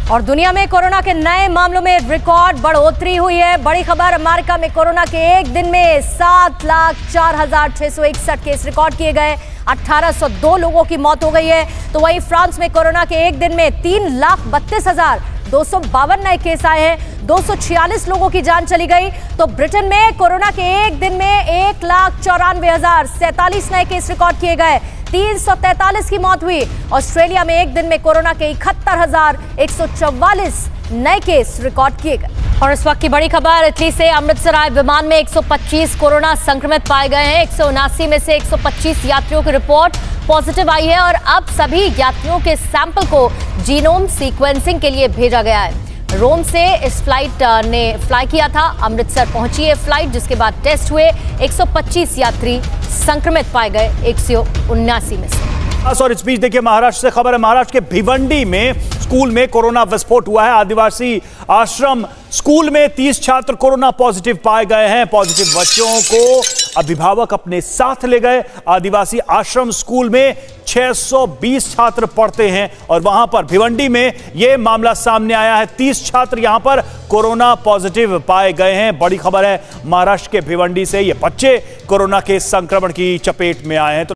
और दुनिया में कोरोना के नए मामलों में रिकॉर्ड बढ़ोतरी हुई है। बड़ी खबर, अमेरिका में कोरोना के एक दिन में 7,04,661 केस रिकॉर्ड किए गए। 1802 लोगों की मौत हो गई है। तो वहीं फ्रांस में कोरोना के एक दिन में 3,32,252 नए केस आए हैं। 246 लोगों की जान चली गई। तो ब्रिटेन में कोरोना के एक दिन में 1,94,047 नए केस रिकॉर्ड किए गए। 343 की मौत हुई। ऑस्ट्रेलिया में एक दिन में कोरोना के 71,144 नए केस रिकॉर्ड किए गए। और इस वक्त की बड़ी खबर, इटली से अमृतसर आए विमान में 125 कोरोना संक्रमित पाए गए हैं। 179 में से 125 यात्रियों की रिपोर्ट पॉजिटिव आई है और अब सभी यात्रियों के सैंपल को जीनोम सीक्वेंसिंग के लिए भेजा गया है। रोम से इस फ्लाइट ने फ्लाई किया था। अमृतसर पहुंची है फ्लाइट, जिसके बाद टेस्ट हुए। 125 यात्री संक्रमित पाए गए 179 में से। और इस बीच देखिए, महाराष्ट्र से खबर है। महाराष्ट्र के भिवंडी में स्कूल में कोरोना विस्फोट हुआ है। आदिवासी आश्रम स्कूल में 30 छात्र कोरोना पॉजिटिव पाए गए हैं। पॉजिटिव बच्चों को अभिभावक अपने साथ ले गए। आदिवासी आश्रम स्कूल में 620 छात्र पढ़ते हैं और वहां पर भिवंडी में यह मामला सामने आया है। 30 छात्र यहां पर कोरोना पॉजिटिव पाए गए हैं। बड़ी खबर है, महाराष्ट्र के भिवंडी से ये बच्चे कोरोना के संक्रमण की चपेट में आए हैं।